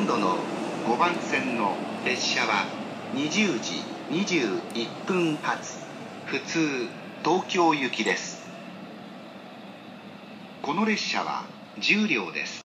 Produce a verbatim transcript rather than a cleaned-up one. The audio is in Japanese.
今度のごばん線の列車はにじゅうじにじゅういっぷん発普通東京行きです。この列車はじゅう両です。